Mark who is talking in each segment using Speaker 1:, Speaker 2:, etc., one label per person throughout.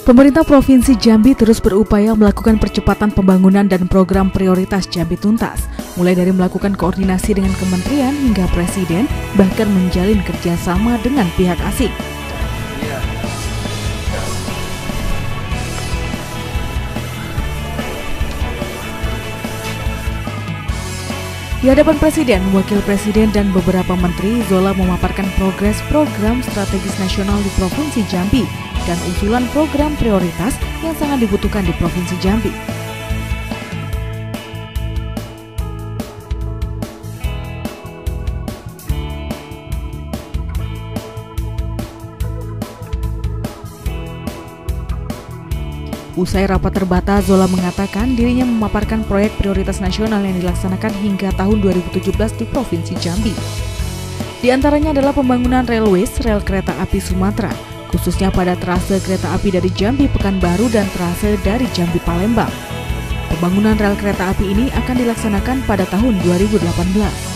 Speaker 1: Pemerintah Provinsi Jambi terus berupaya melakukan percepatan pembangunan dan program prioritas Jambi tuntas, mulai dari melakukan koordinasi dengan kementerian hingga presiden, bahkan menjalin kerjasama dengan pihak asing. Di hadapan Presiden, Wakil Presiden, dan beberapa menteri, Zola memaparkan progres program strategis nasional di Provinsi Jambi dan usulan program prioritas yang sangat dibutuhkan di Provinsi Jambi. Usai rapat terbatas, Zola mengatakan dirinya memaparkan proyek prioritas nasional yang dilaksanakan hingga tahun 2017 di Provinsi Jambi. Di antaranya adalah pembangunan railways, rel kereta api Sumatera, khususnya pada trase kereta api dari Jambi Pekanbaru dan trase dari Jambi Palembang. Pembangunan rel kereta api ini akan dilaksanakan pada tahun 2018.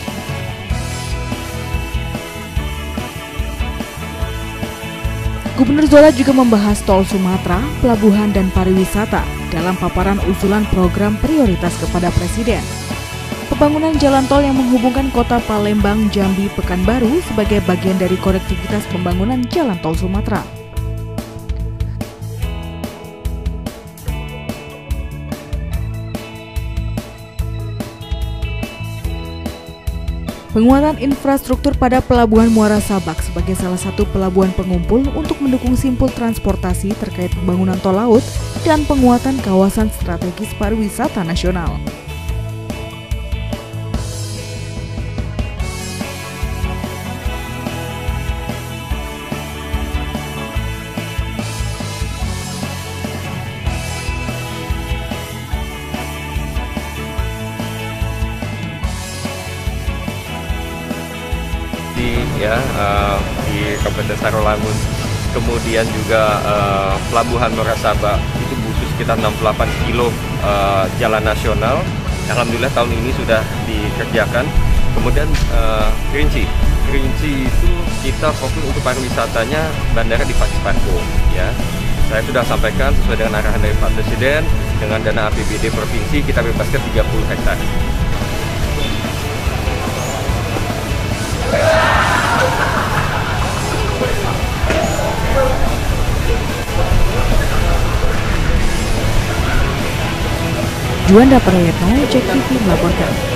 Speaker 1: Gubernur Zola juga membahas tol Sumatera, pelabuhan, dan pariwisata dalam paparan usulan program prioritas kepada Presiden. Pembangunan jalan tol yang menghubungkan kota Palembang, Jambi, Pekanbaru sebagai bagian dari konektivitas pembangunan jalan tol Sumatera. Penguatan infrastruktur pada Pelabuhan Muara Sabak sebagai salah satu pelabuhan pengumpul untuk mendukung simpul transportasi terkait pembangunan tol laut dan penguatan kawasan strategis pariwisata nasional.
Speaker 2: Di Kabupaten Sarolangun, kemudian juga Pelabuhan Muara Sabak itu butuh sekitar 68 kilo jalan nasional. Alhamdulillah tahun ini sudah dikerjakan. Kemudian Kerinci itu kita fokus untuk pariwisatanya bandara di Pasir Parko. Ya, saya sudah sampaikan sesuai dengan arahan dari Pak Presiden, dengan dana APBD provinsi kita bebaskan 30 hektar.
Speaker 1: Juanda Prayetno, JEK TV melaporkan.